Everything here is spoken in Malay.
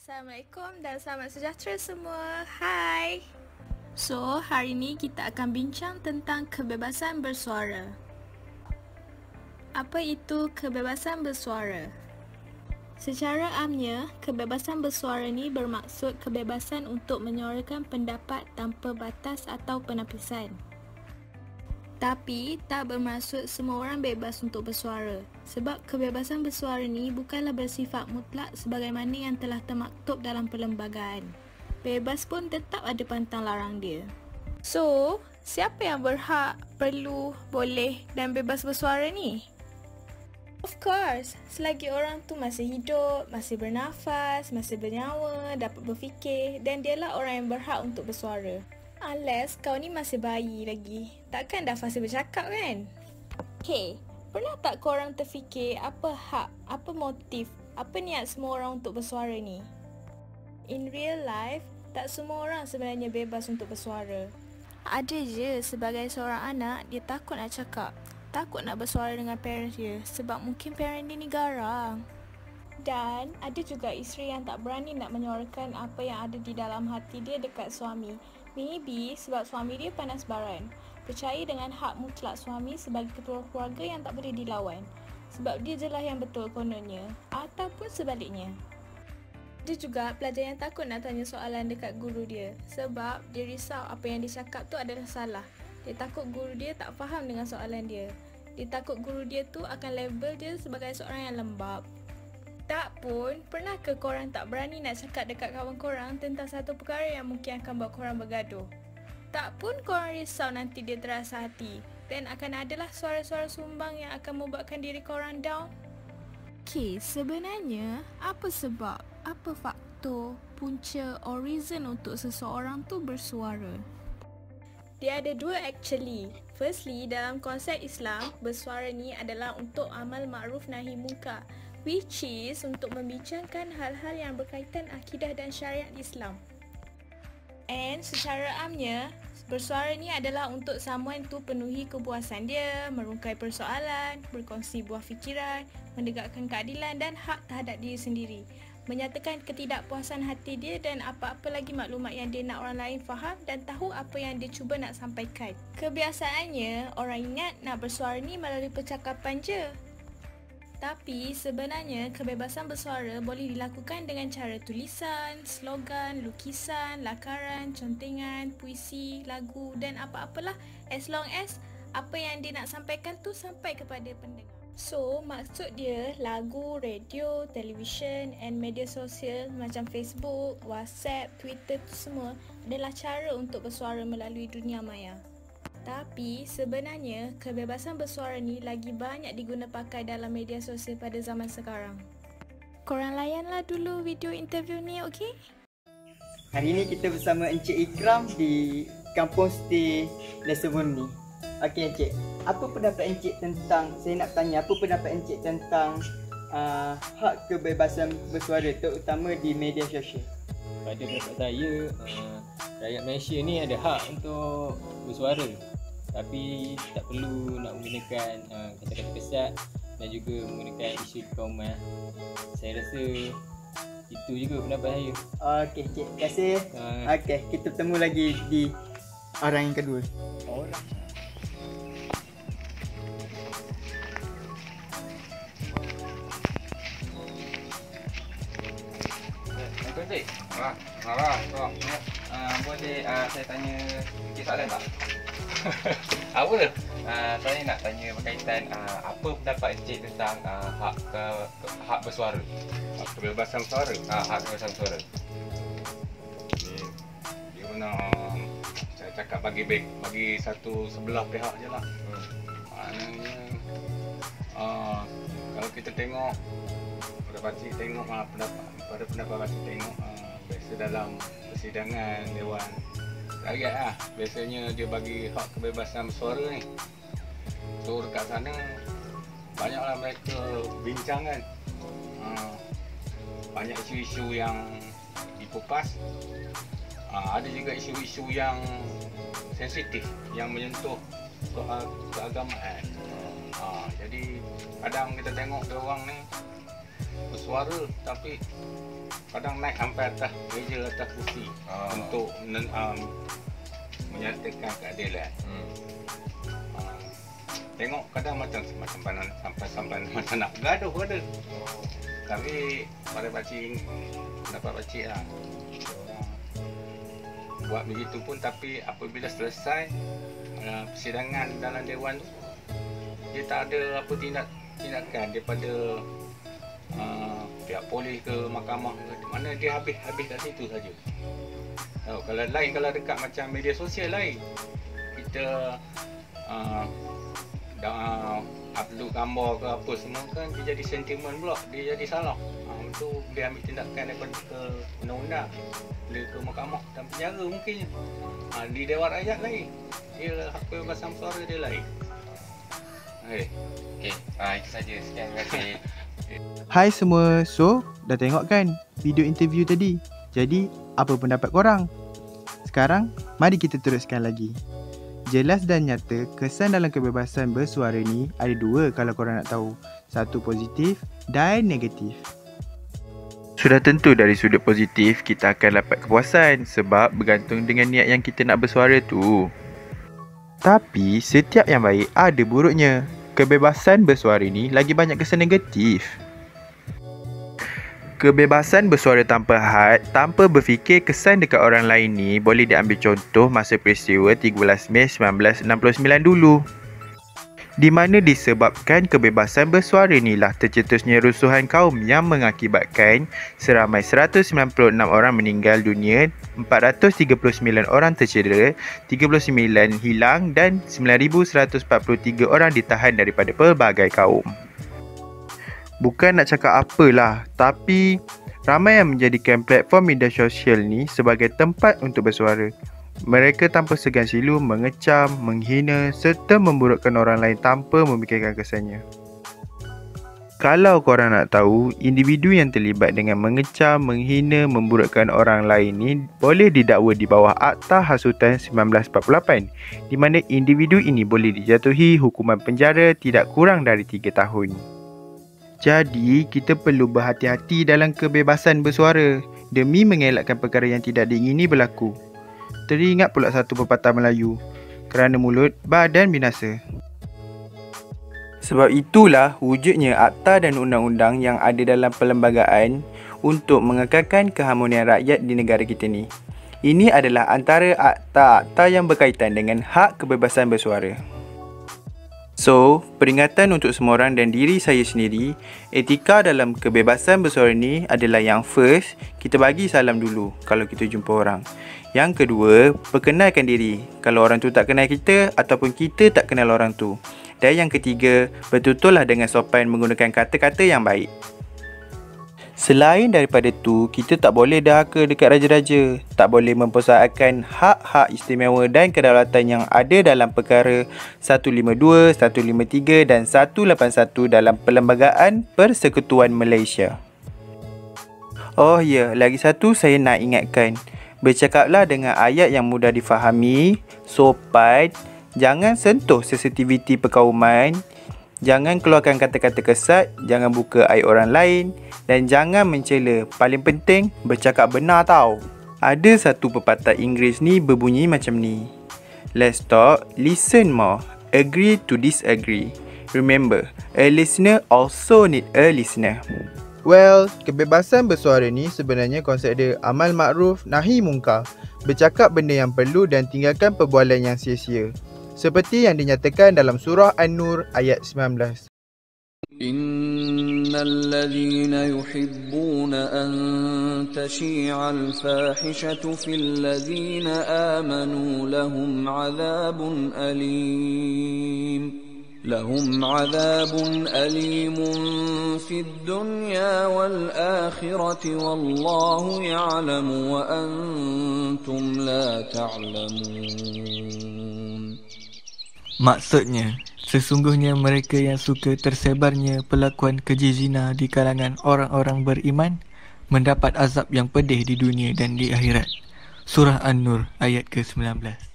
Assalamualaikum dan selamat sejahtera semua. Hai. So, hari ni kita akan bincang tentang kebebasan bersuara. Apa itu kebebasan bersuara? Secara amnya, kebebasan bersuara ni bermaksud kebebasan untuk menyuarakan pendapat tanpa batas atau penapisan. Tapi, tak bermaksud semua orang bebas untuk bersuara. Sebab kebebasan bersuara ni bukanlah bersifat mutlak sebagaimana yang telah termaktub dalam perlembagaan. Bebas pun tetap ada pantang larang dia. So, siapa yang berhak, perlu, boleh dan bebas bersuara ni? Of course, selagi orang tu masih hidup, masih bernafas, masih bernyawa, dapat berfikir, dan dialah orang yang berhak untuk bersuara. Unless kau ni masih bayi lagi, takkan dah fasa bercakap kan? Okay, pernah tak korang terfikir apa hak, apa motif, apa niat semua orang untuk bersuara ni? In real life, tak semua orang sebenarnya bebas untuk bersuara. Ada je sebagai seorang anak, dia takut nak cakap, takut nak bersuara dengan parents dia sebab mungkin parent dia ni garang. Dan ada juga isteri yang tak berani nak menyuarakan apa yang ada di dalam hati dia dekat suami. Maybe sebab suami dia panas baran. Percaya dengan hak mutlak suami sebagai ketua keluarga yang tak boleh dilawan. Sebab dia je lah yang betul kononnya. Ataupun sebaliknya. Ada juga pelajar yang takut nak tanya soalan dekat guru dia. Sebab dia risau apa yang dia cakap tu adalah salah. Dia takut guru dia tak faham dengan soalan dia. Dia takut guru dia tu akan label dia sebagai seorang yang lembab. Tak pun, pernah ke korang tak berani nak cakap dekat kawan korang tentang satu perkara yang mungkin akan buat korang bergaduh? Tak pun korang risau nanti dia terasa hati dan akan adalah suara-suara sumbang yang akan membuatkan diri korang down? Okay, sebenarnya apa sebab, apa faktor, punca or reason untuk seseorang tu bersuara? Dia ada dua actually. Firstly, dalam konsep Islam, bersuara ni adalah untuk amal ma'ruf nahi munkar, which is untuk membincangkan hal-hal yang berkaitan akidah dan syariat Islam. And secara amnya, bersuara ni adalah untuk someone tu penuhi kepuasan dia, merungkai persoalan, berkongsi buah fikiran, menegakkan keadilan dan hak terhadap diri sendiri, menyatakan ketidakpuasan hati dia dan apa-apa lagi maklumat yang dia nak orang lain faham dan tahu apa yang dia cuba nak sampaikan. Kebiasaannya, orang ingat nak bersuara ni melalui percakapan je. Tapi sebenarnya kebebasan bersuara boleh dilakukan dengan cara tulisan, slogan, lukisan, lakaran, contengan, puisi, lagu dan apa-apalah as long as apa yang dia nak sampaikan tu sampai kepada pendengar. So, maksud dia lagu, radio, televisyen and media sosial macam Facebook, WhatsApp, Twitter tu semua adalah cara untuk bersuara melalui dunia maya. Tapi sebenarnya kebebasan bersuara ni lagi banyak diguna pakai dalam media sosial pada zaman sekarang. Korang layanlah dulu video interview ni, okey? Hari ini kita bersama Encik Ikram di Kampung Stay Lesebun ni. Okey Encik, apa pendapat Encik tentang, saya nak tanya, apa pendapat Encik tentang hak kebebasan bersuara terutama di media sosial? Pada pendapat saya, rakyat Malaysia ni ada hak untuk bersuara. Tapi tak perlu nak menggunakan kata-kata kesat dan juga menggunakan isu kekauman. Saya rasa itu juga pendapat saya. Okey Encik, terima kasih. Okey, kita bertemu lagi di orang yang kedua. Cik. Boleh saya tanya sikit soalan tak? Apa tu? Saya nak tanya berkaitan apa pendapat Encik tentang hak bersuara? Hak kebebasan suara? Hak kebebasan suara. Dia guna saya cakap bagi satu sebelah pihak je lah. Maknanya kalau kita tengok pendapat Pakcik tengok biasa dalam persidangan Dewan Rakyat lah, biasanya dia bagi hak kebebasan bersuara ni. So dekat sana banyaklah mereka bincang kan, banyak isu-isu yang dikupas, ada juga isu-isu yang sensitif yang menyentuh soal keagamaan. Jadi kadang kita tengok dia orang ni bersuara tapi kadang naik sampai atas meja, atas kursi untuk menyatakan keadilan. Tengok kadang macam sampai macam nak gaduh ada. Tapi pada pakcik pendapat pakcik lah, buat begitu pun, tapi apabila selesai persidangan dalam dewan tu, dia tak ada apa tindakan daripada pihak polis ke mahkamah ke mana, dia habis kat situ saja. Kalau lain, kalau dekat macam media sosial lain, kita upload gambar ke apa semua kan, dia jadi sentimen pula, dia jadi salah. Itu boleh ambil tindakan daripada ke undang-undang, boleh ke mahkamah dan penjara mungkin. Di Dewan Rakyat lain, dia hak kebebasan suara dia lain. Okey, itu saja. Sekian terima kasih. Hai semua, so dah tengok kan video interview tadi? Jadi apa pendapat korang? Sekarang mari kita teruskan lagi. Jelas dan nyata, kesan dalam kebebasan bersuara ni ada dua kalau korang nak tahu. Satu positif dan negatif. Sudah tentu dari sudut positif, kita akan dapat kepuasan sebab bergantung dengan niat yang kita nak bersuara tu. Tapi setiap yang baik ada buruknya. Kebebasan bersuara ni lagi banyak kesan negatif. Kebebasan bersuara tanpa had, tanpa berfikir kesan dekat orang lain ni boleh diambil contoh masa peristiwa 13 Mei 1969 dulu. Di mana disebabkan kebebasan bersuara inilah tercetusnya rusuhan kaum yang mengakibatkan seramai 196 orang meninggal dunia, 439 orang tercedera, 39 hilang dan 9,143 orang ditahan daripada pelbagai kaum. Bukan nak cakap apalah, tapi ramai yang menjadikan platform media sosial ni sebagai tempat untuk bersuara. Mereka tanpa segan silu mengecam, menghina serta memburukkan orang lain tanpa memikirkan kesannya. Kalau korang nak tahu, individu yang terlibat dengan mengecam, menghina, memburukkan orang lain ni boleh didakwa di bawah Akta Hasutan 1948, di mana individu ini boleh dijatuhi hukuman penjara tidak kurang dari 3 tahun. Jadi, kita perlu berhati-hati dalam kebebasan bersuara demi mengelakkan perkara yang tidak diingini berlaku. Teringat pula satu pepatah Melayu, kerana mulut, badan binasa. Sebab itulah wujudnya akta dan undang-undang yang ada dalam perlembagaan untuk mengekalkan keharmonian rakyat di negara kita ni. Ini adalah antara akta-akta yang berkaitan dengan hak kebebasan bersuara. So, peringatan untuk semua orang dan diri saya sendiri, etika dalam kebebasan bersuara ni adalah yang first, kita bagi salam dulu kalau kita jumpa orang. Yang kedua, perkenalkan diri kalau orang tu tak kenal kita ataupun kita tak kenal orang tu. Dan yang ketiga, bertuturlah dengan sopan menggunakan kata-kata yang baik. Selain daripada tu, kita tak boleh dahaka dekat raja-raja, tak boleh mempersoalkan hak-hak istimewa dan kedaulatan yang ada dalam perkara 152, 153 dan 181 dalam Perlembagaan Persekutuan Malaysia. Oh ya, lagi satu saya nak ingatkan, bercakaplah dengan ayat yang mudah difahami, sopan, jangan sentuh sensitiviti perkauman, jangan keluarkan kata-kata kesat, jangan buka aib orang lain dan jangan mencela. Paling penting, bercakap benar tau. Ada satu pepatah Inggeris ni berbunyi macam ni. Let's talk, listen more, agree to disagree. Remember, a listener also need a listener. Well, kebebasan bersuara ni sebenarnya konsep dia amal makruf, nahi mungkar. Bercakap benda yang perlu dan tinggalkan perbualan yang sia-sia. Seperti yang dinyatakan dalam surah An-Nur ayat 19. Innalladzina yuhibbuna an tashi'al fahishatu fil ladzina amanu lahum 'adzabun alimun fid dunya wal akhirati wallahu ya'lamu wa antum la ta'lamun. Maksudnya, sesungguhnya mereka yang suka tersebarnya pelakuan keji zina di kalangan orang-orang beriman mendapat azab yang pedih di dunia dan di akhirat. Surah An-Nur ayat ke-19.